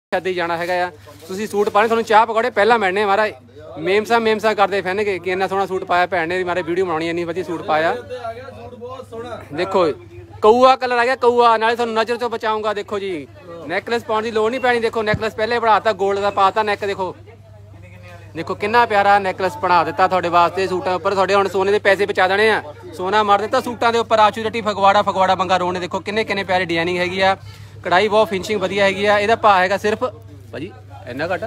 शादी जाना है तुसीं सूट पाने तुहानूं चाह पकौड़े पहला मिलने महाराज मेमसा करते फिरनगे कि इन्ना सोहना सूट पाया भैन ने मारे वीडियो बनानी इन्नी वधिया सूट पाया देखो कौआ कलर आ गया कौआ नाले तुहानूं नज़र तो बचाऊंगा देखो जी नैकलेस पाउण दी लोड़ नहीं पैनी देखो नैकलेस पहले बढ़ाता गोल्ड का पाता नैक देखो देखो कितना प्यारा नैकलेस बना दिता तुहाडे वास्ते सूटां उपर तुहाडे हुण सोने के पैसे बचा देने आ सोना मार दिता सूटां दे उपर आशू जट्टी फगवाड़ा बंगा रोड ने देखो किन्ने किन्ने प्यारी डिजाइनिंग हैगी आ कढ़ाई बहुत फिनिशिंग वधिया हैगी आ इहदा भाव हैगा सिर्फ भाजी इन्ना घट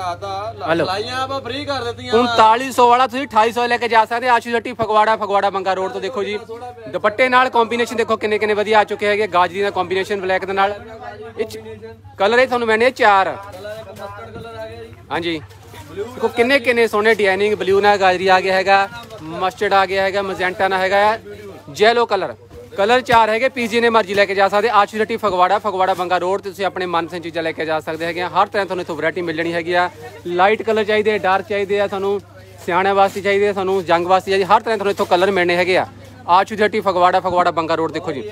3900 वाला तुसीं 2800 लेके जा सकते आशू जट्टी फगवाड़ा बंगा रोड तो देखो जी दुपट्टे नाल कॉम्बीनेशन देखो किन्ने किन्ने वधिया आ चुके हैगे गाजरी दा कॉम्बीनेशन ब्लैक दे नाल कलर ये तुहानूं मैंने 4 हाँ जी देखो किन्ने किन्ने सोहने डिजाइनिंग ब्लू ना गाजरी आ गया हैगा मस्टर्ड आ गया हैगा मजेंटा ना हैगा येलो कलर 4 है पीस जिन्हें मर्जी लैके जा सकते आशू जट्टी फगवाड़ा बंगा रोड ते तुसीं अपने मनपसंद चीज़ां लैके जा सकते हैं हर तरह तुहानूं इत्थों वैरायटी मिल जानी हैगी लाइट कलर चाहिए डार्क चाहिए तुहानूं सियाणे वास्ते चाहिए तुहानूं जंग वास्ते चाहिए हर तरह तुहानूं इत्थों कलर मिलने हैगे आशू जट्टी फगवाड़ा बंगा रोड देखो जी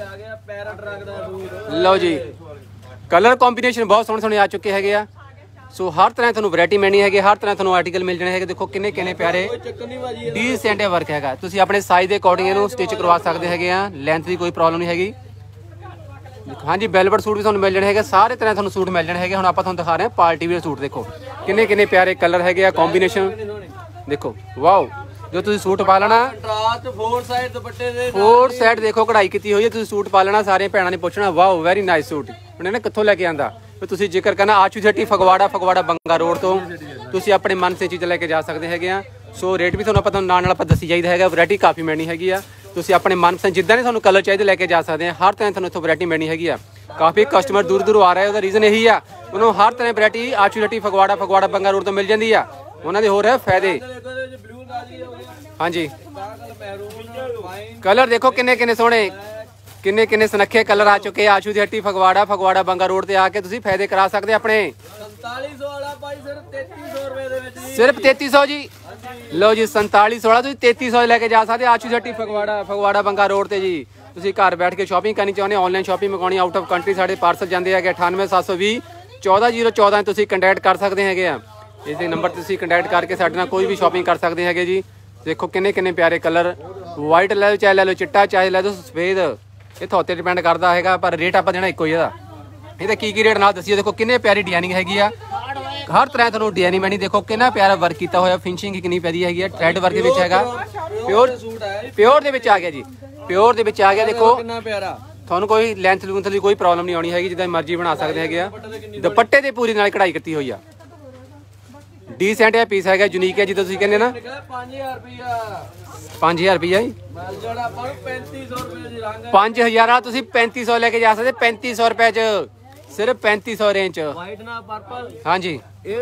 लो जी कलर कॉम्बीनेशन बहुत सोहने सोहने आ चुके हैं सो हर तरह तुहानूं वैरायटी मिलनी है हर तरह तुहानूं आर्टिकल मिल जाने हैं देखो किन्ने किन्ने प्यारे डीसेंट वर्क हैगा तुसीं अपने साइज के अकॉर्डिंग इहनूं स्टिच करवा सकते हैं लेंथ की कोई प्रॉब्लम नहीं हैगी हाँ जी वेलवेट सूट भी तुहानूं मिल जाने हैं सारे तरह तुहानूं सूट मिल जाने हैं हुण आपां तुहानूं दिखा रहे हैं पार्टी वेयर सूट देखो किन्ने किन्ने प्यारे कलर हैगे कॉम्बीनेशन देखो वाओ जो तुसीं सूट पा लेना 4 साइड देखो कढ़ाई की हुई है तुसीं सूट पा लेना सारे भैणां ने पुछना वाओ वेरी नाइस सूट हुण इहने कित्थों लैके आंदा तुसीं जिक्र करना आशू जट्टी फगवाड़ा बंगा रोड तो तुसीं अपने मन से चीज़ां लैके जा सकते हैं सो रेट भी तुहानूं पता नाल आपां दसी जाईदा हैगा वैरायटी काफ़ी मिलनी हैगी तुसीं अपने मनपसंद जिद्दां ने तुहानूं कलर चाहिए लैके जा सकते हैं हर तरह तुहानूं इत्थों वैरायटी मिलनी हैगी काफ़ी कस्टमर दूर आ रहे हैं रीजन यही है उन्होंने हर तरह वैरायटी आशू जट्टी फगवाड़ा बंगा रोड तो मिल जाती है उन्होंने होर है फायदे हाँ जी कलर देखो किन्ने किन्ने सोहने किन्ने किन्ने सुनखे कलर आ चुके आशू जट्टी फगवाड़ा बंगा रोड से आके तुसीं फायदे करा सकते अपने सिर्फ 3300 जी लो जी 4700 वाला तुसीं 3300 लैके जा सकते आशू जट्टी फगवाड़ा बंगा रोड से जी तुसीं घर बैठ के शॉपिंग करनी चाहुंदे ऑनलाइन शॉपिंग मंगाउणी आउट ऑफ कंट्री साडे पार्सल जांदे हैगे 98 720 14014 तुसीं कंटैक्ट कर सकते हैं इस नंबर तुसीं कंटैक्ट करके साडे नाल कोई भी शॉपिंग कर सकते हैं जी देखो किन्ने किन्ने प्यारे कलर वाइट लै लो चाहे लै लो चिट्टा चाहे लै दो सफेद ये थोते डिपेंड करता है पर रेट आप देना एको ही ये की रेट ना दसिए देखो किन्ने प्यारी डिजाइनिंग हैगी हर तरह तुहानूं डिजाइनिंग मैनी देखो कितना प्यारा वर्क किया हुआ फिनिशिंग कितनी प्यारी हैगी थ्रेड वर्क दे विच हैगा प्योर दे विच आ गया जी प्योर दे विच आ गया देखो तुहानूं कोई लेंथ लूंथ की कोई प्रॉब्लम नहीं आनी हैगी जिद्दां मर्जी बना सकते हैं दुपट्टे ते पूरी नाल कढ़ाई की हुई डीसेंट है पीस है यूनीक है जिद्दां तुसीं कहंदे ना 5000 रुपया जी 5000 वाला तुसीं 3500 लेके जा सकते 3500 रुपए च सिर्फ 3500 रेंज हाँ जी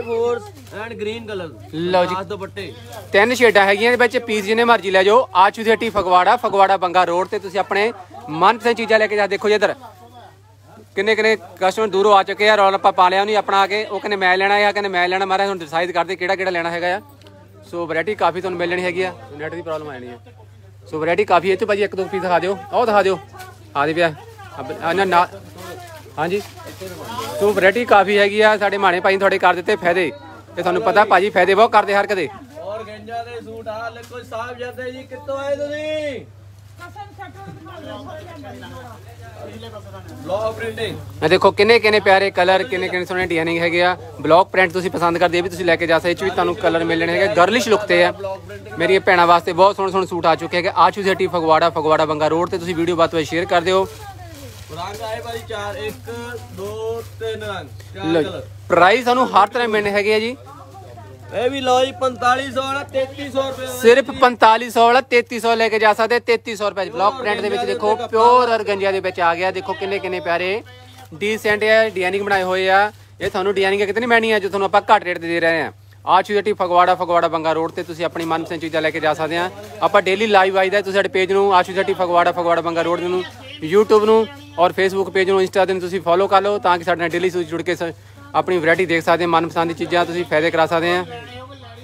लो जी दुपट्टे 3 शेडां हैगियां विच पीस जिन्ने मर्जी लै जाओ आशू जट्टी फगवाड़ा बंगा रोड ते तुसीं अपने मनपसंद चीज़ां लेके जा देखो जी इधर किन्ने किन्ने कस्टमर दूरों आ चुके हैं रौला पा लिया नहीं अपना आके वो कहने मैं लेना है कहने मैं लेना मारा हम डिसाइड करते किहड़ा लेना है सो वैरायटी काफ़ी तुहानूं मिल जानी हैगी नैट की प्रॉब्लम आ जानी है सो वैरायटी काफ़ी है तो भाजी एक दो पीस दिखा दिओ आओ दिखा दिओ आ दे पिया हाँ जी सो वैरायटी काफ़ी हैगी साडे माणे भाई थोड़े कर दिते फायदे ते तुहानूं पता भाजी फायदे बहुत करते हर कदे देखो किन्ने किन्ने प्यारे कलर किन्ने किन्ने सोहने डिजाइनिंग है ब्लॉक प्रिंट तुसीं पसंद करदे भी तुसीं लैके जा सकते भी तुहानूं कलर मिल जाने हैं गर्लिश लुक ते है मेरी भैणां वास्ते बहुत सोहने सोहने सूट आ चुके हैं आशू जट्टी फगवाड़ा बंगा रोड ते तुसीं वीडियो बात शेयर कर दिओ प्राइस सानूं हर तरह मिलने हैं जी सिर्फ 4500 वाला 3300 लेके जा सकते 3300 रुपए ब्लॉक प्रिंट दे विच देखो प्योर ऑर्गेंजा दे विच आ गया देखो किन्ने किन्ने प्यारे डीसेंट है डिजाइनिंग बनाए हुए आ ये थानू डिजाइनिंग कितनी महंगी है जो थानू आपां घट रेट दे रहे हैं आशू जट्टी फगवाड़ा बंगा रोड ते तुसीं अपनी मनपसंद चीज़ां लैके जा सकते हैं आपां डेली लाइव आईदा तुसीं साडे पेज नूं आशू जट्टी फगवाड़ा बंगा रोड नूं यूट्यूब नूं और फेसबुक पेज नूं इंस्टा ते तुसीं फॉलो कर लो ताकि साडे नाल डेली जुड़ के अपनी वैरायटी देख सकते हैं मनपसंद की चीज़ां तुसीं फायदे करा सकते हैं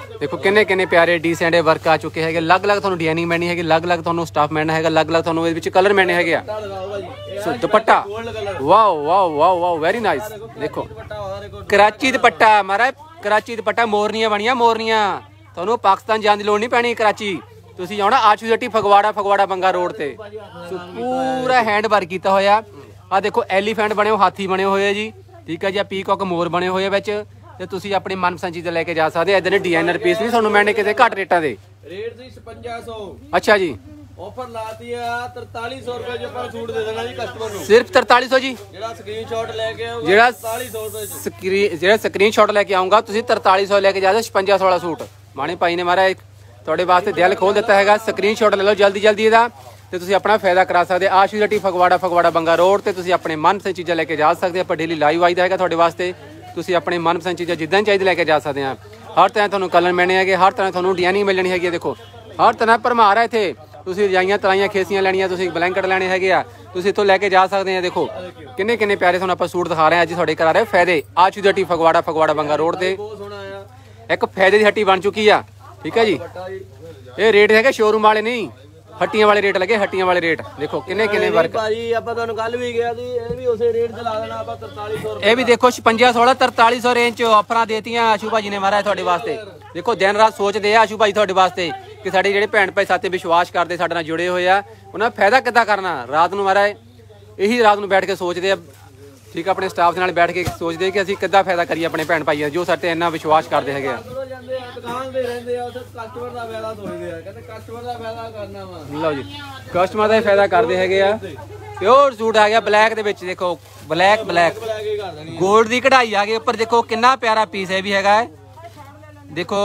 देखो किन्ने किन्ने प्यारे डिसेंट वर्क आ चुके हैं। अलग अलग तुहानू डिजाइनिंग मिलनी है, अलग अलग तुहानू स्टाफ मिलना है, अलग अलग तुहानू इहदे विच कलर मिलने है। So dupatta wow wow wow wow very nice. देखो कराची दुपट्टा महाराज, कराची दुपट्टा मोरनियां बनिया मोरनियां। तुहानू पाकिस्तान जाने की लोड़ नहीं पैनी। कराची तुसीं जाना आशू जट्टी फगवाड़ा, फगवाड़ा बंगा रोड ते। सो पूरा हैंड वर्क किया होया। आ देखो एलीफेंट बने हो, हाथी बने हुए है जी, ठीक है जी। पीकॉक मोर बने हुए विच ते तुसीं अपनी मनपसंद चीज़ां लैके जा सकते। इदां दे डिजाइनर पीस नहीं तुहानू मिलने किते घट रेटां दे। रेट जी 5500। अच्छा जी ऑफर लाती है 4300 रुपए जो पर सूट दे देना जी कस्टमर ਨੂੰ। सिर्फ 4300 जी। ਜਿਹੜਾ ਸਕਰੀਨਸ਼ਾਟ ਲੈ ਕੇ ਆਊਗਾ ਜਿਹੜਾ 4300 ਰੁਪਏ ਜਿਹੜਾ ਸਕਰੀਨਸ਼ਾਟ ਲੈ ਕੇ ਆਉਂਗਾ ਤੁਸੀਂ 4300 ਲੈ ਕੇ ਜਾ 5500 ਵਾਲਾ ਸੂਟ। ਮਾਣੇ ਭਾਈ ਨੇ ਮਾਰਾ ਤੁਹਾਡੇ ਵਾਸਤੇ ਦਿਲ ਖੋਲ ਦਿੱਤਾ ਹੈਗਾ। ਸਕਰੀਨਸ਼ਾਟ ਲੈ ਲਓ ਜਲਦੀ ਜਲਦੀ ਇਹਦਾ ਤੇ ਤੁਸੀਂ ਆਪਣਾ ਫਾਇਦਾ ਕਰਾ ਸਕਦੇ। ਆਸ਼ੂ ਜੱਟੀ ਫਗਵਾੜਾ, ਫਗਵਾੜਾ ਬੰਗਾ ਰੋਡ ਤੇ ਤੁਸੀਂ ਆਪਣੇ ਮਨਪਸੰਦ ਚੀਜ਼ਾਂ ਲੈ ਕੇ ਜਾ ਸਕਦੇ। ਆਪਾਂ ਡੇਲੀ ਲਾਈਵ ਆਈਦਾ ਹੈਗਾ ਤੁਹਾਡੇ ਵਾਸਤੇ। ਤੁਸੀਂ ਆਪਣੇ ਮਨਪਸੰਦ ਚੀਜ਼ਾਂ ਜਿੱਦਾਂ ਚਾਹੀਦੀ ਲੈ ਕੇ ਜਾ ਸਕਦੇ ਆ। ਹਰ ਤਰ੍ਹਾਂ ਤੁਹਾਨੂੰ ਕਲਰ ਮਿਲਣੇ ਹੈਗੇ, ਹਰ ਤਰ੍ਹਾਂ ਤੁਹਾਨੂੰ ਡਿਜ਼ਾਈਨਿੰਗ ਮਿਲਣੀ ਹੈਗੀ। ਦੇਖੋ ਹਰ ਤਰ੍ਹਾਂ ਭਰਮਾਰ ਹੈ ਇੱਥੇ। ਤੁਸੀਂ ਰਜਾਈਆਂ ਤਲਾਈਆਂ ਖੇਸੀਆਂ ਲੈਣੀਆਂ, ਤੁਸੀਂ ਬਲੈਂਕਟ ਲੈਣੇ ਹੈਗੇ ਆ, ਤੁਸੀਂ ਇੱਥੋਂ ਲੈ ਕੇ ਜਾ ਸਕਦੇ ਆ। ਦੇਖੋ ਕਿੰਨੇ ਕਿੰਨੇ ਪਿਆਰੇ ਤੁਹਾਨੂੰ ਆਪਾਂ ਸੂਟ ਦਿਖਾ ਰਹੇ ਆ ਅੱਜ ਤੁਹਾਡੇ ਘਰ ਆ ਰਹੇ ਫਾਇਦੇ। ਆਸ਼ੂ ਜੱਟੀ ਫਗਵਾੜਾ, ਫਗਵਾੜਾ ਬੰਗਾ ਰੋਡ ਤੇ ਬਹੁਤ ਸੋਹਣਾ ਆ। ਇੱਕ ਫਾਇਦੇ ਦੀ ਹੱਟੀ ਬਣ ਚੁੱਕੀ ਆ, ਠੀਕ ਹੈ ਜੀ। ਇਹ ਰੇਟ ਹੈਗੇ ਸ਼ੋਰੂਮ ਵਾਲੇ ਨਹੀਂ, ਹੱਟੀਆਂ ਵਾਲੇ ਰੇਟ ਲੱਗੇ, ਹੱਟੀਆਂ ਵਾਲੇ ਰੇਟ। ਦੇਖੋ ਕਿੰਨੇ ਕਿੰਨੇ ਵਰਕ ਭਾਜੀ ਆਪਾਂ ਤੁਹਾਨੂੰ ਕੱਲ ਵੀ ਗਿਆ ਸੀ, ਇਹ ਵੀ ਉਸੇ ਰੇਟ ਤੇ ਲਾ ਦੇਣਾ ਆਪਾਂ 4300 ਰੁਪਏ। ਇਹ ਵੀ ਦੇਖੋ 56 16 4300 ਰੇਂਜ ਚ ਆਫਰਾਂ ਦੇਤੀਆਂ ਆਸ਼ੂ ਭਾਜੀ ਨੇ ਮਾਰਾ ਤੁਹਾਡੇ ਵਾਸਤੇ। ਦੇਖੋ ਦਿਨ ਰਾਤ ਸੋਚਦੇ ਆ ਆਸ਼ੂ ਭਾਜੀ ਤੁਹਾਡੇ ਵਾਸਤੇ ਕਿ ਸਾਡੇ ਜਿਹੜੇ ਭੈਣ ਭਾਈ ਸਾਥੇ ਵਿਸ਼ਵਾਸ ਕਰਦੇ ਸਾਡੇ ਨਾਲ ਜੁੜੇ ਹੋਏ ਆ, ਉਹਨਾਂ ਫਾਇਦਾ ਕਿੱਦਾਂ ਕਰਨਾ। ਰਾਤ ਨੂੰ ਮਾਰਾ ਇਹੀ ਰਾਤ ਨੂੰ ਬੈਠ ਕੇ ਸੋਚਦੇ ਆ, ਠੀਕ ਆਪਣੇ ਸਟਾਫ ਦੇ ਨਾਲ ਬੈਠ ਕੇ ਸੋਚਦੇ ਕਿ ਅਸੀਂ ਕਿੱਦਾਂ ਫਾਇਦਾ ਕਰੀਏ ਆਪਣੇ ਭੈਣ ਭਾਈਆਂ ਜੋ ਸਾਡੇ ਤੇ ਇੰਨਾ ਵਿਸ਼ਵਾਸ ਕਰਦੇ ਹੈਗੇ ਆ। ਜਾਂਦੇ ਆ ਦੁਕਾਨ ਤੇ ਰਹਿੰਦੇ ਆ, ਉੱਥੇ ਕਸਟਮਰ ਦਾ ਫਾਇਦਾ ਸੋਚਦੇ ਆ, ਕਹਿੰਦੇ ਕਸਟਮਰ ਦਾ ਫਾਇਦਾ ਕਰਨਾ ਵਾ। ਲਓ ਜੀ ਕਸਟਮਰ ਦਾ ਫਾਇਦਾ ਕਰਦੇ ਹੈਗੇ ਆ। ਪਿਓਰ ਸੂਟ ਆ ਗਿਆ ਬਲੈਕ ਦੇ ਵਿੱਚ। ਦੇਖੋ ਬਲੈਕ ਬਲੈਕ ਗੋਲਡ ਦੀ ਕਢਾਈ ਆ ਗਈ ਉੱਪਰ। ਦੇਖੋ ਕਿੰਨਾ ਪਿਆਰਾ ਪੀਸ ਇਹ ਵੀ ਹੈਗਾ ਹੈ। ਦੇਖੋ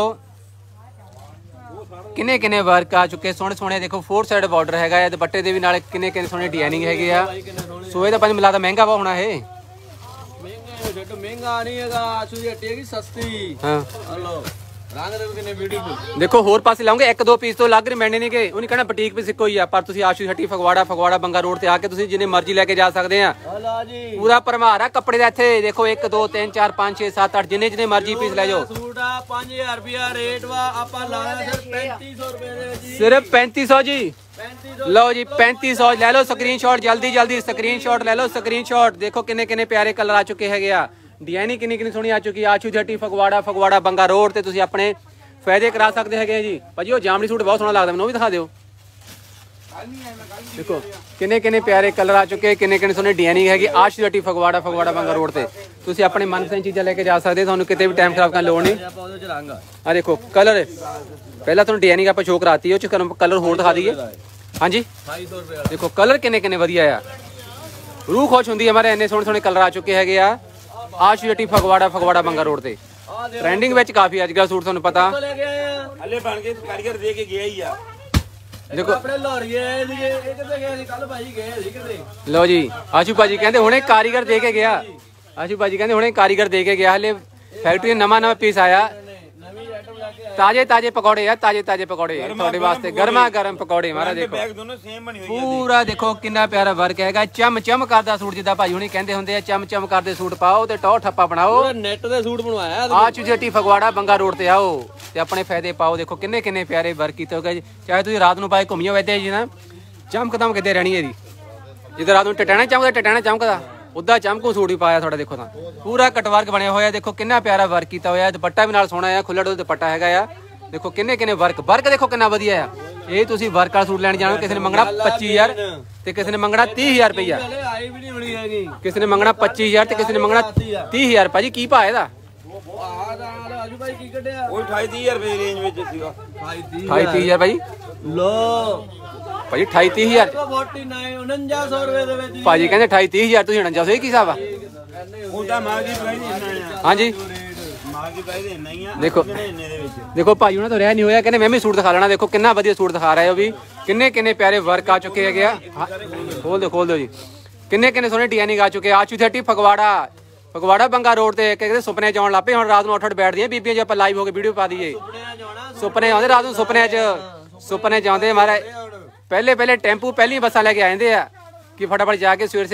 ਕਿੰਨੇ ਕਿੰਨੇ ਵਰਕ ਆ ਚੁੱਕੇ ਸੋਹਣੇ ਸੋਹਣੇ। ਦੇਖੋ 4 ਸਾਈਡ ਬਾਰਡਰ ਹੈਗਾ ਹੈ ਦੁਪੱਟੇ ਦੇ ਵੀ ਨਾਲ ਕਿੰਨੇ ਕਿੰਨੇ ਸੋਹਣੇ ਡਿਜ਼ਾਈਨਿੰਗ ਹੈਗੇ ਆ। ਸੋ ਇਹ ਤਾਂ ਪੰਜ ਮਿਲਾਦਾ ਮਹਿੰਗਾ ਵਾ ਹੋਣਾ ਇਹ। ਮਹਿੰਗਾ ਨਹੀਂ ਹੈਗਾ, ਆਸ਼ੂ ਦੀ ਹੱਟੀ ਹੈਗੀ ਸਸਤੀ। ਹਾਂ ਹਲੋ ਰੰਗ ਦੇ ਕਿੰਨੇ ਬਿਊਟੀਫੁਲ। ਦੇਖੋ ਹੋਰ ਪਾਸੇ ਲਾਉਂਗੇ ਇੱਕ ਦੋ ਪੀਸ ਤੋਂ ਲੱਗ ਰਹੇ ਮੈਨੇ ਨਹੀਂ ਕਿ ਉਹਨੇ ਕਹਿਣਾ ਬੁਟੀਕ ਪੀਸ ਇੱਕੋ ਹੀ ਆ, ਪਰ ਤੁਸੀਂ ਆਸ਼ੂ ਹੱਟੀ ਫਗਵਾੜਾ, ਫਗਵਾੜਾ ਬੰਗਾ ਰੋਡ ਤੇ ਆ ਕੇ ਤੁਸੀਂ ਜਿੰਨੇ ਮਰਜ਼ੀ ਲੈ ਕੇ ਜਾ ਸਕਦੇ ਆ। ਹਲਾ ਜੀ ਪੂਰਾ ਭਰਮਾਰ ਆ ਕੱਪੜੇ ਦਾ ਇੱਥੇ। ਦੇਖੋ 1 2 3 4 5 6 7 8 ਜਿੰਨੇ ਜਿੰਨੇ ਮਰਜ਼ੀ ਪੀਸ ਲੈ ਜਾਓ। ਸੂਟ ਆ 5000 ਰੁਪਿਆ ਰੇਟ ਵਾ, ਆਪਾਂ ਲਾਇਆ ਸਿਰਫ 3500 ਰੁਪਏ ਦੇ ਵਿੱਚ ਜੀ। ਸਿਰਫ 3500 ਜੀ। 3500 ਲਓ ਜੀ 3500 ਲੈ ਲਓ ਸਕਰੀਨਸ਼ਾਟ ਜਲਦੀ ਜਲਦੀ ਸਕਰੀਨਸ਼ਾਟ ਲੈ ਲਓ ਸਕਰੀਨਸ਼ਾਟ। ਦੇਖੋ ਕਿੰਨੇ ਕਿੰਨੇ ਪਿਆਰੇ ਕਲਰ ਆ ਚੁੱਕੇ ਹੈਗੇ ਆ। ਡਿਜ਼ਾਈਨਿੰਗ ਕਿੰਨੀ ਕਿੰਨੀ ਸੋਹਣੀ ਆ ਚੁੱਕੀ ਆ। ਆਸ਼ੂ ਜੱਟੀ ਫਗਵਾੜਾ, ਫਗਵਾੜਾ ਬੰਗਾ ਰੋਡ ਤੇ ਤੁਸੀਂ ਆਪਣੇ ਫਾਇਦੇ ਕਰਾ ਸਕਦੇ ਹੈਗੇ ਜੀ। ਭਾਜੀ ਉਹ ਜਾਮਣੀ ਸੂਟ ਬਹੁਤ ਸੋਹਣਾ ਲੱਗਦਾ ਮੈਨੂੰ, ਉਹ ਵੀ ਦਿਖਾ ਦਿਓ। ਦੇਖੋ ਕਿੰਨੇ ਕਿੰਨੇ ਪਿਆਰੇ ਕਲਰ ਆ ਚੁੱਕੇ, ਕਿੰਨੇ ਕਿੰਨੇ ਸੋਹਣੇ ਡਿਜ਼ਾਈਨਿੰਗ ਹੈਗੀ। ਆਸ਼ੂ ਜੱਟੀ ਫਗਵਾੜਾ, ਫਗਵਾੜਾ ਬੰਗਾ ਰੋਡ ਤੇ ਤੁਸੀਂ ਆਪਣੇ ਮਨਪਸੰਦ ਚੀਜ਼ਾਂ ਲੈ ਕੇ ਜਾ ਸਕਦੇ। ਤੁਹਾਨੂੰ ਕਿਤੇ ਵੀ ਟਾਈਮ ਖਰਾਬ ਕਰਨ ਦੀ ਲੋੜ ਨਹੀਂ। ਆਪਾਂ ਉਹਦੇ ਚ ਰੰਗ ਆ ਦੇਖੋ ਕਲਰ ਪਹਿਲਾਂ ਤੁਹਾਨੂੰ ਡਿਜ਼ਾਈਨਿੰਗ ਆਪਾਂ ਸ਼ੋਅ ਕਰਾਤੀ, ਉਹ ਚ ਕਲਰ ਹੋਰ ਦਿਖਾ ਦਈਏ। ਹਾਂਜੀ 2200 ਰੁਪਏ। ਦੇਖੋ ਕਲਰ ਕਿੰਨੇ ਕਿੰਨੇ ਵਧੀਆ ਆ, ਰੂਹ ਖੁਸ਼ ਹੁੰਦੀ ਹੈ। ਮਾਰੇ ਇੰਨੇ ਸੋਹਣੇ ਸੋਹਣੇ ਕਲਰ ਆ ਚੁੱਕੇ ਹੈਗੇ ਆ ਆਸ਼ੂ ਜੱਟੀ ਫਗਵਾੜਾ, ਫਗਵਾੜਾ ਬੰਗਾ ਰੋਡ ਤੇ। ਟ੍ਰੈਂਡਿੰਗ ਵਿੱਚ ਕਾਫੀ ਅੱਜ ਕੱਲ੍ਹ ਸੂਟ ਤੁਹਾਨੂੰ ਪਤਾ। ਲੈ ਕੇ ਆਏ ਆ ਹਲੇ ਬਣ ਕੇ ਕਾਰੀਗਰ ਦੇ ਕੇ ਗਿਆ ਹੀ ਆ। ਦੇਖੋ ਆਪਣੇ ਲਾਹੌਰੀਏ ਸੀਗੇ, ਇਹ ਕਿੱਥੇ ਗਏ ਸੀ ਕੱਲ ਭਾਈ ਗਏ ਸੀ ਕਿਤੇ। ਲਓ ਜੀ ਆਸ਼ੂ ਭਾਜੀ ਕਹਿੰਦੇ ਹੁਣੇ ਕਾਰੀਗਰ ਦੇ ਕੇ ਗਿਆ। ਆਸ਼ੂ ਭਾਜੀ ਕਹਿੰਦੇ ਹੁਣੇ ਕਾਰੀਗਰ ਦੇ ਕੇ ਗਿਆ। ਹਲੇ ਫੈਕਟਰੀ ਨਵਾਂ ਨਵਾਂ ਪੀਸ ਆਇਆ। ਨਵੀਂ ਆਈਟਮ ਲੈ ਕੇ ਤਾਜ਼ੇ ਤਾਜ਼ੇ ਪਕੌੜੇ ਆ, ਤਾਜ਼ੇ ਤਾਜ਼ੇ ਪਕੌੜੇ ਤੁਹਾਡੇ ਵਾਸਤੇ ਗਰਮਾ ਗਰਮ ਪਕੌੜੇ ਮਾਰਾ। ਦੇਖੋ ਬੈਗ ਦੋਨੋਂ ਸੇਮ ਬਣੀ ਹੋਈ ਆ। ਪੂਰਾ ਦੇਖੋ ਕਿੰਨਾ ਪਿਆਰਾ ਵਰਕ ਹੈਗਾ। ਚਮ ਚਮ ਕਰਦਾ ਸੂਟ ਜਿੱਦਾਂ ਭਾਈ ਹੁਣੀ ਕਹਿੰਦੇ ਹੁੰਦੇ ਆ, ਚਮ ਚਮ ਕਰਦੇ ਸੂਟ ਪਾਓ ਤੇ ਟੌਰ ਠੱਪਾ ਬਣਾਓ। ਪੂਰਾ ਨੈਟ ਦੇ ਸੂਟ ਬਣਵਾਇਆ। ਆਸ਼ੂ ਜੱਟੀ ਫਗਵਾੜਾ ਬੰਗਾ ਰੋਡ ਤੇ ਆਓ ਤੇ ਆਪਣੇ ਫਾਇਦੇ ਪਾਓ। ਦੇਖੋ ਕਿੰਨੇ ਕਿੰਨੇ ਪਿਆਰੇ ਵਰਕ ਕੀਤੇ ਹੋਗੇ। ਚਾਹੇ ਤੁਸੀਂ ਰਾਤ ਨੂੰ ਪਾਏ ਘੁੰਮੀਓ ਵੈਦੇ ਜੀ ਨਾ ਚਮਕਦਮ ਕਿਤੇ ਰਹਿਣੀ ਇਹਦੀ। ਜਿੱਦਾਂ ਰਾਤ ਨੂੰ ਟਟਾਣਾ ਚਮਕਦਾ, ਟਟਾਣਾ ਚਮਕਦਾ ਉਦਾਂ ਚਮਕੂ ਸੂਟ ਹੀ ਪਾਇਆ ਤੁਹਾਡਾ। ਦੇਖੋ ਤਾਂ ਪੂਰਾ ਕਟਵਰਕ ਬਣਿਆ ਹੋਇਆ। ਦੇਖੋ ਕਿੰਨਾ ਪਿਆਰਾ ਵਰਕ ਕੀਤਾ ਹੋਇਆ। ਦੁਪੱਟਾ ਵੀ ਨਾਲ ਸੋਹਣਾ ਆ, ਖੁੱਲ੍ਹਾ ਡੁੱਲਾ ਦੁਪੱਟਾ ਹੈਗਾ ਆ। ਦੇਖੋ ਕਿੰਨੇ ਕਿੰਨੇ ਵਰਕ ਦੇਖੋ ਕਿੰਨਾ ਵਧੀਆ ਆ। ਇਹ ਤੁਸੀਂ ਵਰਕ ਵਾਲਾ ਸੂਟ ਲੈਣ ਜਾਣਾ, ਕਿਸੇ ਨੇ ਮੰਗਣਾ 25000 ਤੇ ਕਿਸੇ ਨੇ ਮੰਗਣਾ 30000 ਰੁਪਈਆ। ਹਲੇ ਆਈ ਵੀ ਨਹੀਂ ਹੋਣੀ ਹੈਗੀ। ਕਿਸੇ ਨੇ ਮੰਗਣਾ 25000 ਤੇ ਕਿਸੇ ਨੇ ਮੰਗਣਾ 30000। ਭਾਜੀ ਕੀ ਭਾਅ ਇਹਦਾ? ਆਜੂ ਭਾਈ ਕੀ ਕੱਢਿਆ? ਉਹ 28,000 ਰੁਪਏ ਦੀ ਰੇਂਜ ਵਿੱਚ ਸੀਗਾ। 28000 ਭਾਜੀ। ਲੋ ਭਾਜੀ 28000 49 4900 ਰੁਪਏ ਦੇ ਵਿੱਚ। ਭਾਜੀ ਕਹਿੰਦੇ 28000 ਤੁਸੀਂ 4900 ਇਹ ਕੀ ਹਿਸਾਬ ਆ? ਉਹਦਾ ਮਾਰਗੀ ਪ੍ਰਾਈਸ ਇੰਨਾ ਆ। ਹਾਂਜੀ ਮਾਰਗੀ ਪ੍ਰਾਈਸ ਇੰਨਾ ਹੀ ਆ। ਦੇਖੋ ਇੰਨੇ ਦੇ ਵਿੱਚ ਦੇਖੋ ਭਾਈ ਉਹਨਾਂ ਤੋਂ ਰਹਿ ਨਹੀਂ ਹੋਇਆ, ਕਹਿੰਦੇ ਮੈਂ ਵੀ ਸੂਟ ਦਿਖਾ ਲੈਣਾ। ਦੇਖੋ ਕਿੰਨਾ ਵਧੀਆ ਸੂਟ ਦਿਖਾ ਰਹੇ ਹੋ ਵੀ। ਕਿੰਨੇ ਕਿੰਨੇ ਪਿਆਰੇ ਵਰਕ ਆ ਚੁੱਕੇ ਹੈਗੇ ਆ। ਖੋਲ ਦਿਓ ਜੀ। ਕਿੰਨੇ ਕਿੰਨੇ ਸੋਹਣੇ ਡਿਜ਼ਾਈਨਿੰਗ ਆ ਚੁੱਕੇ। ਆਸ਼ੂ ਜੱਟੀ ਫਗਵਾੜਾ, ਫਗਵਾੜਾ ਬੰਗਾ ਰੋਡ ਤੇ ਕਹਿੰਦੇ ਸੁਪਨੇ ਚ ਆਉਣ ਲੱਪੇ। ਹੁਣ ਰਾਤ ਨੂੰ 8 ਬੈਠਦੀਆਂ ਬੀਬੀਆਂ ਜੇ ਆਪਾਂ ਲਾਈਵ ਹੋ ਕੇ ਵੀਡੀਓ ਪਾ ਦਈਏ। ਸੁਪਨੇ ਆਉਂਦੇ ਰਾਤ ਨੂੰ, ਸੁਪਨਿਆਂ ਚ ਆਉਂਦੇ ਮਾਰਾ। ਪਹਿਲੇ ਟੈਂਪੂ ਪਹਿਲੀ ਬੱਸਾਂ ਲੈ ਕੇ ਆ ਜਾਂਦੇ ਆ ਕਿ ਫਟਾਫਟ ਜਾ ਕੇ ਸਵੇਰੇ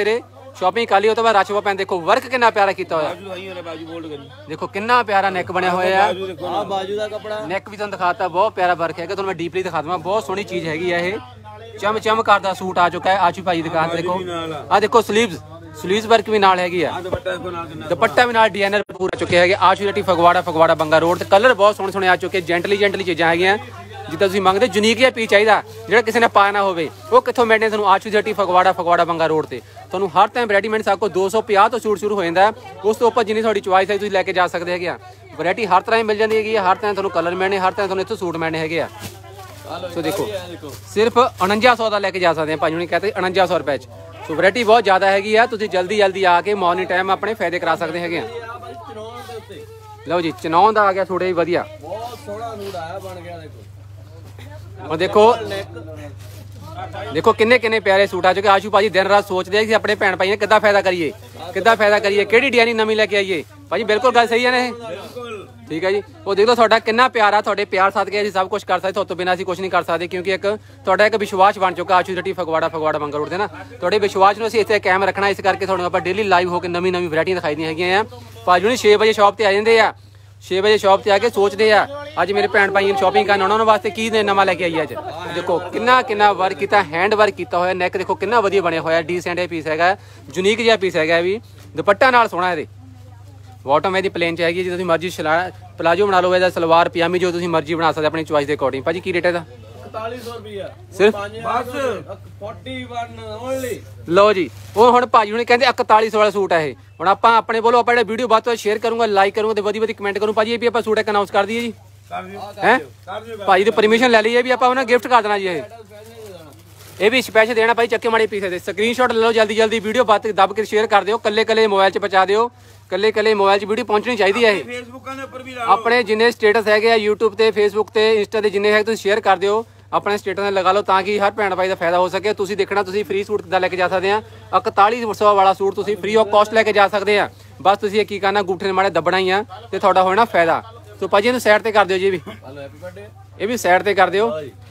ਸ਼ਾਪਿੰਗ ਕਰ ਲਈ ਉਹ ਤੋਂ ਬਾਅਦ ਰਸ਼ ਪੈਣ। ਦੇਖੋ ਵਰਕ ਕਿੰਨਾ ਪਿਆਰਾ ਕੀਤਾ ਹੋਇਆ, ਬਾਜੂ ਆਈ ਹੋਰੇ ਬਾਜੂ ਬੋਲਡ ਕਰੀ ਦੇਖੋ ਕਿੰਨਾ ਪਿਆਰਾ ਨੈਕ ਬਣਿਆ ਹੋਇਆ ਆ। ਬਾਜੂ ਦੇਖੋ ਆ ਬਾਜੂ ਦਾ ਕਪੜਾ ਨੈਕ ਵੀ ਤੁਹਾਨੂੰ ਦਿਖਾਤਾ, ਬਹੁਤ ਪਿਆਰਾ ਵਰਕ ਹੈਗਾ। ਤੁਹਾਨੂੰ ਮੈਂ ਡੀਪਲੀ ਦਿਖਾ ਦਵਾਂ, ਬਹੁਤ ਸੋਹਣੀ ਚੀਜ਼ ਹੈਗੀ ਆ ਇਹ। ਚਮ ਚਮ ਕਰਦਾ ਸੂਟ ਆ ਚੁੱਕਾ ਹੈ ਆਸ਼ੂ ਭਾਈ ਦੀ ਦੁਕਾਨ ਤੇ। ਦੇਖੋ ਆ ਦੇਖੋ ਸਲੀਵਸ ਵਰਕ ਵੀ ਨਾਲ ਹੈਗੀ ਆ, ਆ ਦੁਪੱਟਾ ਦੇਖੋ ਨਾਲ ਕਿੰਨਾ ਦੁਪੱਟਾ ਵੀ ਨਾਲ ਡਿਜ਼ਾਈਨਰ ਪੂਰਾ ਚੁੱਕੇ ਹੈਗੇ। ਆਸ਼ੂ ਜੱਟੀ ਫਗਵਾੜਾ ਬੰਗਾ ਰੋਡ ਤੇ। ਕਲਰ ਬਹੁਤ ਸੋਹਣੇ ਸੋਹਣੇ ਆ ਚੁੱਕੇ, ਜੈਂਟਲੀ ਚੀਜ਼ਾਂ ਹੈਗੀਆਂ ਜਿੱਦਾਂ ਤੁਸੀਂ ਮੰਗਦੇ। ਯੂਨੀਕ ਜਿਹਾ ਪੀਸ ਚਾਹੀਦਾ ਜਿਹੜਾ ਕਿਸੇ ਨੇ ਪਾਇਆ ਨਾ ਹੋਵੇ, ਉਹ ਕਿੱਥੋਂ ਮਿਲਣੇ ਤੁਹਾਨੂੰ? ਆਸ਼ੂ ਜੱਟੀ ਫਗਵਾੜਾ ਬੰਗਾ ਰੋਡ ਤੇ। ਤੁਹਾਨੂੰ ਹਰ ਟਾਈਮ ਵੈਰਾਈਟੀ ਮਿਲ ਸਕੋ। 250 ਤੋਂ ਸੂਟ ਸ਼ੁਰੂ ਹੋ ਜਾਂਦਾ, ਉਸ ਤੋਂ ਉੱਪਰ ਜਿੰਨੀ ਤੁਹਾਡੀ ਚੁਆਇਸ ਹੈ ਤੁਸੀਂ ਲੈ ਕੇ ਜਾ ਸਕਦੇ ਹੈਗੇ ਆ। ਵੈਰਾਈਟੀ ਹਰ ਤਰ੍ਹਾਂ ਹੀ ਮਿਲ ਜਾਂਦੀ ਹੈਗੀ, ਹਰ ਤਰ੍ਹਾਂ ਤੁਹਾਨੂੰ ਕਲਰ ਮਿਲਣੇ, ਹਰ ਤਰ੍ਹਾਂ ਤੁਹਾਨੂੰ ਇੱਥੋਂ ਸੂਟ ਮਿਲਣੇ ਹੈਗੇ ਆ। ਸੋ ਦੇਖੋ ਸਿਰਫ 4900 ਦਾ ਲੈ ਕੇ ਜਾ ਸਕਦੇ ਆ ਭਾਜੀ ਹੁਣੀ ਕਹਤੇ 4900 ਰੁਪਏ ਚ। ਸੋ ਵੈਰਾਈਟੀ ਬਹੁਤ ਜ਼ਿਆਦਾ ਹੈਗੀ ਆ, ਤੁਸੀਂ ਜਲਦੀ ਆ ਕੇ ਮਾਰਨਿੰਗ ਟਾਈਮ ਆਪਣੇ ਫਾਇਦੇ ਕਰਾ ਸਕਦੇ ਹੈਗੇ ਆ। ਲਓ ਜੀ ਚਨੌਨ ਦਾ ਆ ਗਿਆ ਥੋੜਾ ਹੀ ਵਧੀਆ, ਬਹੁਤ ਸੋਹਣਾ ਸੂਟ ਆਇਆ ਬਣ ਗਿਆ। ਦੇਖੋ ਔਰ ਦੇਖੋ ਕਿੰਨੇ ਪਿਆਰੇ ਸੂਟ ਆ ਚੁੱਕੇ। ਆਸ਼ੂ ਭਾਜੀ ਦਿਨ ਰਾਤ ਸੋਚਦੇ ਆ ਕਿ ਆਪਣੇ ਭੈਣ ਭਾਈ ਨੇ ਕਿੱਦਾਂ ਫਾਇਦਾ ਕਰੀਏ, ਕਿਹੜੀ ਡਿਜ਼ਾਈਨ ਨਵੀਂ ਲੈ ਕੇ ਆਈਏ। ਭਾਜੀ ਬਿਲਕੁਲ ਗੱਲ ਸਹੀ ਹੈ ਨਾ ਇਹ, ਠੀਕ ਹੈ ਜੀ। ਉਹ ਦੇਖ ਲਓ ਤੁਹਾਡਾ ਕਿੰਨਾ ਪਿਆਰ ਆ, ਤੁਹਾਡੇ ਪਿਆਰ ਸਦਕੇ ਅਸੀਂ ਸਭ ਕੁਝ ਕਰ ਸਕਦੇ, ਤੁਹਾਡੇ ਤੋਂ ਬਿਨਾਂ ਅਸੀਂ ਕੁਝ ਨਹੀਂ ਕਰ ਸਕਦੇ, ਕਿਉਂਕਿ ਤੁਹਾਡਾ ਇੱਕ ਵਿਸ਼ਵਾਸ ਬਣ ਚੁੱਕਾ ਆਸ਼ੂ ਜੱਟੀ ਫਗਵਾੜਾ ਬੰਗਾ ਰੋਡ ਤੇ ਨਾ। ਤੁਹਾਡੇ ਵਿਸ਼ਵਾਸ ਨੂੰ ਅਸੀਂ ਇੱਥੇ ਕਾਇਮ ਰੱਖਣਾ, ਇਸ ਕਰਕੇ ਤੁਹਾਨੂੰ ਆਪਾਂ ਡੇਲੀ ਲਾਈਵ ਹੋ ਕੇ ਨਵੀਂ ਵੈਰਾਈਟੀਆਂ ਦਿਖਾਈਆਂ ਹੈਗੀਆਂ ਆ। ਭਾਜੀ ਹੁਣੀ 6 ਵਜੇ ਸ਼ਾਪ ਤੇ ਆ ਜਾਂਦੇ ਆ, 6 ਵਜੇ ਸ਼ਾਪ ਤੇ ਆ ਕੇ ਸੋਚਦੇ ਆ ਅੱਜ ਮੇਰੇ ਭੈਣ ਭਾਈਆਂ ਨੂੰ ਸ਼ਾਪਿੰਗ ਕਰਨ ਆਉਣਾ, ਉਹਨਾਂ ਵਾਸਤੇ ਕੀ ਨਵਾਂ ਲੈ ਕੇ ਆਈ ਅੱਜ। ਦੇਖੋ ਕਿੰਨਾ ਵਰਕ ਕੀਤਾ, ਹੈਂਡ ਵਰਕ ਕੀਤਾ ਹੋਇਆ। ਨੈਕ ਦੇਖੋ ਕਿੰਨਾ ਵਧੀਆ ਬਣਿਆ ਹੋਇਆ, ਡੀਸੈਂਟ ਇਹ ਪੀਸ ਹੈਗਾ, ਯੂਨੀਕ ਜਿਹਾ ਪੀਸ ਹੈਗਾ ਵੀ। ਦੁਪੱਟਾ ਨਾਲ ਸੋਹਣਾ ਇਹਦੇ, ਬਾਟਮ ਇਹਦੀ ਪਲੇਨ ਚ ਹੈਗੀ, ਜੇ ਤੁਸੀਂ ਮਰਜ਼ੀ ਪਲਾਜੋ ਬਣਾ ਲਓ, ਇਹਦਾ ਸਲਵਾਰ ਪਜਾਮੀ ਜੋ ਤੁਸੀਂ ਮਰਜ਼ੀ ਬਣਾ ਸਕਦੇ ਆਪਣੀ ਚੁਆਇਸ ਦੇ ਅਕੋਰਡਿੰਗ। ਭਾਜੀ ਕੀ ਰੇਟ ਹੈ ਇਹਦਾ? 4100 ਰੁਪਿਆ ਸਿਰਫ 41 ਓਨਲੀ। ਲਓ ਜੀ ਉਹ ਹੁਣ ਭਾਜੀ ਹੁਣੇ ਕਹਿੰਦੇ 4100 ਵਾਲਾ ਸੂਟ ਹੈ ਇਹ। ਹੁਣ ਆਪਾਂ ਆਪਣੇ ਵੱਲੋਂ ਆਪਾਂ ਜਿਹੜਾ ਵੀਡੀਓ ਬਾਅਦ ਤੋਂ ਸ਼ੇਅਰ ਕਰੂੰਗਾ, ਲਾਈਕ ਕਰੂੰਗਾ ਤੇ ਵਧੀਆ ਕਮੈਂਟ ਕਰੂੰ। ਭਾਜੀ ਇਹ ਵੀ ਆਪਾਂ ਸੂਟ ਇੱਕ ਅਨਾਉਂਸ ਕਰ ਦਈਏ ਜੀ, ਹੈ ਭਾਜੀ ਦੀ ਪਰਮਿਸ਼ਨ ਲੈ ਲਈਏ ਵੀ ਆਪਾਂ ਉਹਨਾਂ ਗਿਫਟ ਕਰ ਦੇਣਾ ਜੀ। ਇਹ ਵੀ ਸਪੈਸ਼ਲ ਦੇਣਾ ਭਾਈ, ਚੱਕੇ ਮਾੜੇ ਪੀਸ ਦੇ ਸਕਰੀਨਸ਼ਾਟ ਲੈ ਲਓ ਜਲਦੀ ਵੀਡੀਓ ਬਾਅਦ ਦੱਬ ਕੇ ਸ਼ੇਅਰ ਕਰ ਦਿਓ, ਕੱਲੇ ਮੋਬਾਈਲ 'ਚ ਪਹੁੰਚਾ ਦਿਓ, ਕੱਲੇ ਮੋਬਾਈਲ 'ਚ ਵੀਡੀਓ ਪਹੁੰਚਣੀ ਚਾਹੀਦੀ ਹੈ ਇਹ। ਫੇਸਬੁੱਕਾਂ ਦੇ ਉੱਪਰ ਵੀ ਲਾ ਆਪਣੇ ਜਿੰਨੇ ਸਟੇਟਸ ਹੈਗੇ ਆ YouTube ਤੇ Facebook ਤੇ Insta ਤੇ ਜਿੰਨੇ ਹੈ ਤੁਸੀਂ ਸ਼ੇਅਰ ਕਰ ਦਿਓ, ਆਪਣੇ ਸਟੇਟਸ ਤੇ ਲਗਾ ਲਓ ਤਾਂ ਕਿ ਹਰ ਭੈਣ ਭਾਈ ਦਾ ਫਾਇਦਾ ਹੋ ਸਕੇ। ਤੁਸੀਂ ਦੇਖਣਾ ਤੁਸੀਂ ਫ੍ਰੀ ਸੂਟ ਕਿੱਦਾਂ ਲੈ ਕੇ ਜਾ ਸਕਦੇ ਆ, 4100 ਵਾਲਾ ਸੂਟ ਤੁਸੀਂ ਫ੍ਰੀ ਆਫ ਕਾਸਟ ਲੈ ਕੇ ਜਾ ਸਕਦੇ ਆ। ਬਸ ਤੁਸੀਂ ਇਹ ਕੀ ਕਰਨਾ, ਗੂਠੇ ਨੇ ਮਾੜੇ ਦੱਬਣਾ ਹੀ ਆ ਤੇ ਤੁਹਾਡਾ ਹੋਣਾ ਫਾਇਦਾ। ਸੋ ਭਾਜੀ ਇਹਨੂੰ ਸਾਈਡ ਤੇ ਕਰ ਦਿਓ ਜੀ, ਇਹ ਵੀ ਸਾਈਡ ਤੇ ਕਰ ਦਿਓ।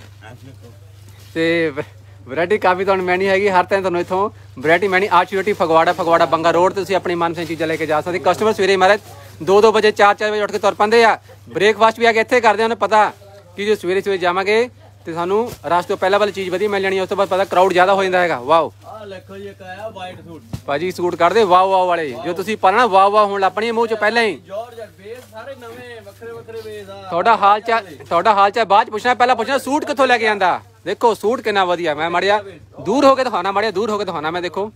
ਤੇ ਵੈਰਾਈਟੀ ਕਾਫੀ ਤੁਹਾਨੂੰ ਮੈਨੀ ਹੈਗੀ, ਹਰ ਟਾਈਮ ਤੁਹਾਨੂੰ ਇੱਥੋਂ ਵੈਰਾਈਟੀ ਮੈਨੀ। ਆਸ਼ੂ ਜੱਟੀ ਫਗਵਾੜਾ ਬੰਗਾ ਰੋਡ ਤੇ ਤੁਸੀਂ ਆਪਣੀ ਮਨਪਸੰਦ ਚੀਜ਼ਾਂ ਲੈ ਕੇ ਜਾ ਸਕਦੇ। ਕਸਟਮਰ ਸਵੇਰੇ ਮਾਰੇ 2 ਵਜੇ 4 ਵਜੇ ਉੱਠ ਕੇ ਤੁਰ ਪੈਂਦੇ ਆ, ਬ੍ਰੇਕਫਾਸਟ ਵੀ ਆ ਕੇ ਇੱਥੇ ਕਰਦੇ ਆ। ਉਹਨੂੰ ਪਤਾ ਕਿ ਜੇ ਸਵੇਰੇ ਜਾਵਾਂਗੇ ਤੇ ਸਾਨੂੰ ਰਸ਼ ਤੋਂ ਪਹਿਲਾਂ ਵਾਲੀ ਚੀਜ਼ ਵਧੀਆ ਮਿਲ ਜਾਣੀ, ਉਸ ਤੋਂ ਬਾਅਦ ਪਤਾ ਕਰਾਊਡ ਜ਼ਿਆਦਾ ਹੋ ਜਾਂਦਾ ਹੈਗਾ। ਵਾਓ ਦੇਖੋ ਜੀ ਇੱਕ ਆਇਆ ਵਾਈਟ ਸੂਟ, ਭਾਜੀ ਸੂਟ ਕੱਢਦੇ ਵਾਓ ਵਾਲੇ, ਜੋ ਤੁਸੀਂ ਪਾਣਾ ਵਾਓ ਹੋਣ ਲੱਗ ਪਣੀ ਮੂੰਹ ਚ ਪਹਿਲਾਂ ਹੀ। ਜਾਰਜਟ ਬੇਸ ਸਾਰੇ ਨਵੇਂ ਵੱਖਰੇ ਬੇਸ ਆ। ਤੁਹਾਡਾ ਹਾਲ ਚਾਲ ਬਾਅਦ ਚ ਪੁੱਛਣਾ, ਪਹਿਲਾਂ ਪੁੱਛਣਾ ਸੂਟ ਕਿੱਥੋਂ ਲੈ ਕੇ ਆਂਦਾ। ਦੇਖੋ ਸੂਟ ਕਿੰਨਾ ਵਧੀਆ, ਮੈਂ ਮੜਿਆ ਦੂਰ ਹੋ ਕੇ ਦਿਖਾਣਾ, ਮੈਂ ਦੇਖੋ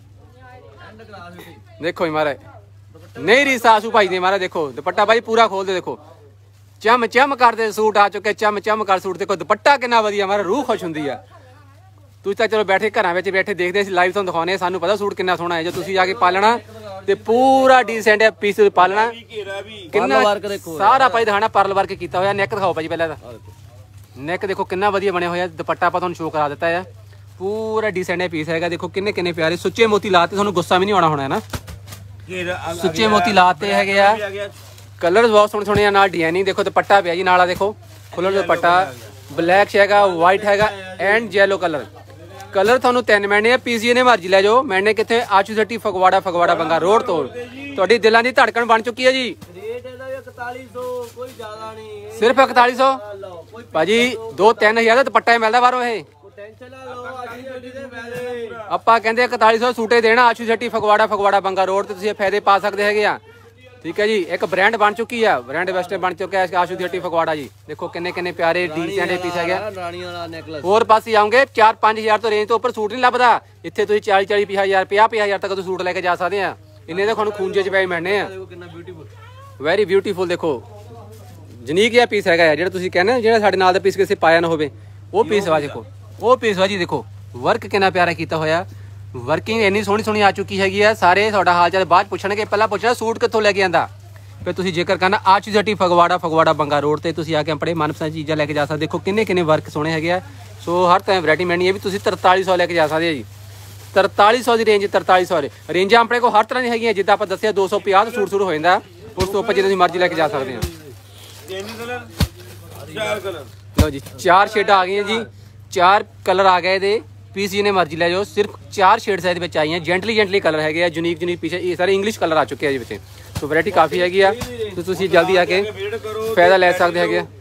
ਹੀ ਮਾਰੇ ਨਹੀਂ ਰੀਸ ਆਸ਼ੂ ਭਾਈ ਦੇ ਮਾਰੇ। ਦੇਖੋ ਦੁਪੱਟਾ ਭਾਈ ਪੂਰਾ ਖੋਲ ਦੇ, ਦੇਖੋ ਚਮ ਕਰਦੇ ਸੂਟ ਆ ਚੁੱਕੇ, ਚਮ ਕਰ ਸੂਟ। ਦੇਖੋ ਦੁਪੱਟਾ ਕਿੰਨਾ ਵਧੀਆ, ਮਾਰਾ ਰੂਹ ਖੁਸ਼ ਹੁੰਦੀ ਆ। ਤੁਸੀਂ ਤਾਂ ਚਲੋ ਬੈਠੇ ਘਰਾਂ ਵਿੱਚ ਬੈਠੇ ਦੇਖਦੇ ਸੀ, ਲਾਈਵ ਤੁਹਾਨੂੰ ਦਿਖਾਉਣੇ, ਸਾਨੂੰ ਪਤਾ ਸੂਟ ਕਿੰਨਾ ਸੋਹਣਾ ਹੈ। ਜੇ ਤੁਸੀਂ ਜਾ ਕੇ ਪਾਲਣਾ ਤੇ ਪੂਰਾ ਡੀਸੈਂਟ ਪੀਸ ਪਾਲਣਾ, ਕਿੰਨਾ ਸਾਰਾ ਭਾਈ ਦਿਖਾਣਾ, ਪਰਲ ਵਰਕ ਕੀਤਾ ਹੋਇਆ। ਨੈਕ ਦਿਖਾਓ ਭਾਜੀ ਪਹਿਲਾਂ ਤਾਂ, ਨੈਕ ਦੇਖੋ ਕਿੰਨਾ ਵਧੀਆ ਬਣਿਆ ਹੋਇਆ। ਦੁਪੱਟਾ ਆਪਾਂ ਤੁਹਾਨੂੰ ਸ਼ੋਅ ਕਰਾ ਦਿੱਤਾ ਹੈ, ਪੂਰਾ ਡੀਸੈਂਟ ਪੀਸ ਹੈਗਾ। ਦੇਖੋ ਕਿੰਨੇ ਪਿਆਰੇ ਸੁੱਚੇ ਮੋਤੀ ਲਾਤੇ, ਤੁਹਾਨੂੰ ਗੁੱਸਾ ਵੀ ਨਹੀਂ ਆਉਣਾ ਹੋਣਾ ਹੈ ਨਾ। ਸੁੱਚੇ ਮੋਤੀ ਲਾਤੇ ਹੈਗੇ ਆ, ਕਲਰ ਬਹੁਤ ਸੋਹਣੇ ਆ, ਨਾਲ ਡਿਜ਼ਾਈਨਿੰਗ ਦੇਖੋ। ਦੁਪੱਟਾ ਪਿਆ ਜੀ ਨਾਲ ਆ ਦੇਖੋ, ਖੁੱਲ੍ਹਾ ਦੁਪੱਟਾ, ਬਲੈਕ ਹੈਗਾ, ਵਾਈਟ ਹੈਗਾ ਐਂਡ ਯੈਲੋ ਕਲਰ ਤੁਹਾਨੂੰ 3 ਮਿਲਣੇ ਆ। ਪੀਸੀਏ ਨੇ ਮਰਜ਼ੀ ਲੈ ਜਾਓ। ਮੈਨੇ ਕਿੱਥੇ? ਆਸ਼ੂ ਜੱਟੀ ਫਗਵਾੜਾ ਬੰਗਾ ਰੋਡ ਤੋਂ। ਤੁਹਾਡੀ ਦਿਲਾਂ ਦੀ ਧੜਕਣ ਬਣ ਚੁੱਕੀ ਹੈ ਜੀ। ਰੇਟ ਇਹਦਾ 4100, ਕੋਈ ਜ਼ਿਆਦਾ ਨਹੀਂ, ਸਿਰਫ 4100 ਭਾਜੀ। 2-3000 ਦਾ ਦੁਪੱਟਾ ਮਿਲਦਾ ਬਾਹਰੋਂ ਇਹ। ਟੈਨਸ਼ਨ ਨਾ ਲਓ, ਆਸ਼ੂ ਜੱਟੀ ਦੇ ਫਾਇਦੇ ਆਪਾਂ ਕਹਿੰਦੇ 4100 ਸੂਟੇ ਦੇਣਾ। ਆਸ਼ੂ ਜੱਟੀ ਫਗਵਾੜਾ ਬੰਗਾ ਰੋਡ ਤੇ ਤੁਸੀਂ ਇਹ ਫਾਇਦੇ ਪਾ ਸਕਦੇ ਹੈਗੇ ਆ, ਠੀਕ ਹੈ ਜੀ। ਇੱਕ ਬ੍ਰਾਂਡ ਬਣ ਚੁੱਕੀ ਆ, ਬ੍ਰਾਂਡ ਵੈਸਟਰ ਬਣ ਚੁੱਕਿਆ ਆਸ਼ੂ ਜੱਟੀ ਫਗਵਾੜਾ ਜੀ। ਦੇਖੋ ਕਿੰਨੇ ਪਿਆਰੇ ਡੀਸੈਂਟ ਪੀਸ ਹੈਗੇ। ਰਾਣੀਆਂ ਵਾਲਾ ਨੈਕਲੇਸ ਹੋਰ ਪਾਸੇ ਆਉਂਗੇ 4-5000 ਤੋਂ ਰੇਂਜ ਤੋਂ ਉੱਪਰ ਸੂਟ ਨਹੀਂ ਲੱਭਦਾ ਇੱਥੇ। ਤੁਸੀਂ 40-50,000 50,000 ਤੱਕ ਤੁਸੀਂ ਸੂਟ ਲੈ ਕੇ ਜਾ ਸਕਦੇ ਆ। ਇੰਨੇ ਦੇ ਤੁਹਾਨੂੰ ਖੂੰਜੇ ਚ ਪੈ ਮਿਲਣੇ ਆ। ਕਿੰਨਾ ਬਿਊਟੀਫੁਲ, ਵੈਰੀ ਬਿਊਟੀਫੁਲ। ਦੇਖੋ ਯੂਨੀਕ ਜਿਹਾ ਪੀਸ ਹੈਗਾ, ਜਿਹੜਾ ਤੁਸੀਂ ਕਹਿੰਦੇ ਜਿਹੜਾ ਸਾਡੇ ਨਾਲ ਦਾ ਪੀਸ ਕਿਸੇ ਪਾਇਆ ਨਾ ਹੋਵੇ, ਉਹ ਪੀਸ ਵਾ। ਦੇਖੋ ਉਹ ਪੀਸ ਵਾ ਜੀ, ਦੇਖੋ ਵਰਕ ਕਿੰਨਾ ਪਿਆਰਾ ਕੀਤਾ ਹੋਇਆ। ਵਰਕਿੰਗ ਇੰਨੀ ਸੋਹਣੀ ਆ ਚੁੱਕੀ ਹੈਗੀ ਆ। ਸਾਰੇ ਤੁਹਾਡਾ ਹਾਲ ਚਾਲ ਬਾਅਦ ਪੁੱਛਣਗੇ, ਪਹਿਲਾਂ ਪੁੱਛਣਾ ਸੂਟ ਕਿੱਥੋਂ ਲੈ ਕੇ ਆਂਦਾ। ਫਿਰ ਤੁਸੀਂ ਜੇਕਰ ਕਰਨਾ ਆਸ਼ੂ ਜੱਟੀ ਫਗਵਾੜਾ ਬੰਗਾ ਰੋਡ ਤੇ ਤੁਸੀਂ ਆ ਕੇ ਆਪਣੇ ਮਨਪਸੰਦ ਚੀਜ਼ਾਂ ਲੈ ਕੇ ਜਾ ਸਕਦੇ। ਦੇਖੋ ਕਿੰਨੇ ਵਰਕ ਸੋਹਣੇ ਹੈਗੇ ਆ। ਸੋ ਹਰ ਟਾਈਮ ਵੈਰਾਈਟੀ ਮਿਲਣੀ ਹੈ ਵੀ ਤੁਸੀਂ 4300 ਲੈ ਕੇ ਜਾ ਸਕਦੇ ਆ ਜੀ। 4300 ਦੀ ਰੇਂਜ, 4300 ਰੇਂਜਾਂ ਆਪਣੇ ਕੋਲ ਹਰ ਤਰ੍ਹਾਂ ਦੀ ਹੈਗੀਆਂ। ਜਿੱਦਾਂ ਆਪਾਂ ਦੱਸਿਆ 250 ਸੂਟ ਸ਼ੁਰੂ ਹੋ ਜਾਂਦਾ, ਉਸ ਤੋਂ ਉੱਪਰ ਜੇ ਤੁਸੀਂ ਮਰਜ਼ੀ ਲੈ ਕੇ ਜਾ ਸਕਦੇ ਆ। ਲਓ ਜੀ 4 ਸ਼ੇਡਾਂ ਆ ਗਈਆਂ ਜੀ, 4 ਕਲਰ ਆ ਗਏ ਇਹਦੇ। ਪੀਸ ਜਿਹਨੇ ਮਰਜ਼ੀ ਲੈ ਜਾਓ। ਸਿਰਫ 4 ਸ਼ੇਡਸ ਇਹਦੇ ਵਿੱਚ ਆਈਆਂ, ਜੈਂਟਲੀ ਕਲਰ ਹੈਗੇ ਆ, ਯੂਨੀਕ ਪੀਸ। ਇਹ ਸਾਰੇ ਇੰਗਲਿਸ਼ ਕਲਰ ਆ ਚੁੱਕੇ ਆ ਜੀ ਵਿੱਚ। ਸੋ ਵੈਰਾਈਟੀ ਕਾਫੀ ਹੈਗੀ ਆ, ਤੇ ਤੁਸੀਂ ਜਲਦੀ ਆ ਕੇ ਫਾਇਦਾ ਲੈ ਸਕਦੇ ਹੈਗੇ ਆ।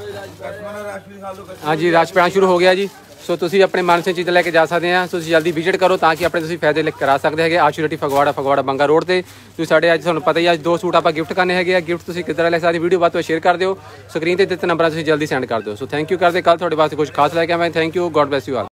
ਹਾਂਜੀ, ਰਸ਼ ਪੈਣਾ ਸ਼ੁਰੂ ਹੋ ਗਿਆ ਜੀ। ਸੋ ਤੁਸੀਂ ਆਪਣੇ ਮਨਪਸੰਦ ਚੀਜ਼ਾਂ ਲੈ ਕੇ ਜਾ ਸਕਦੇ ਆ। ਤੁਸੀਂ ਜਲਦੀ ਵਿਜ਼ਿਟ ਕਰੋ ਤਾਂ ਕਿ ਆਪਣੇ ਤੁਸੀਂ ਫਾਇਦੇ ਲੈ ਕਰਾ ਸਕਦੇ ਹੈਗੇ। ਆਸ਼ੂ ਰੇਟੀ ਫਗਵਾੜਾ ਬੰਗਾ ਰੋਡ ਤੇ। ਤੁਸੀਂ ਸਾਡੇ ਅੱਜ ਤੁਹਾਨੂੰ ਪਤਾ ਹੀ ਅੱਜ 2 ਸੂਟ ਆਪਾਂ ਗਿਫਟ ਕਰਨੇ ਹੈਗੇ ਆ। ਗਿਫਟ ਤੁਸੀਂ ਕਿੱਦਾਂ ਲੈ ਸਕਦੇ, ਵੀਡੀਓ ਬਾਅਦ ਤੋਂ ਸ਼ੇਅਰ ਕਰ ਦਿਓ, ਸਕਰੀਨ ਤੇ ਦਿੱਤੇ ਨੰਬਰਾਂ ਤੁਸੀਂ ਜਲਦੀ ਸੈਂਡ ਕਰ ਦਿਓ। ਸੋ ਥੈਂਕ ਯੂ ਕਰਦੇ, ਕੱਲ ਤੁਹਾਡੇ ਵਾਸਤੇ ਕੁਝ ਖਾਸ ਲੈ ਕੇ ਆਵਾਂ। Thank you, God bless you all.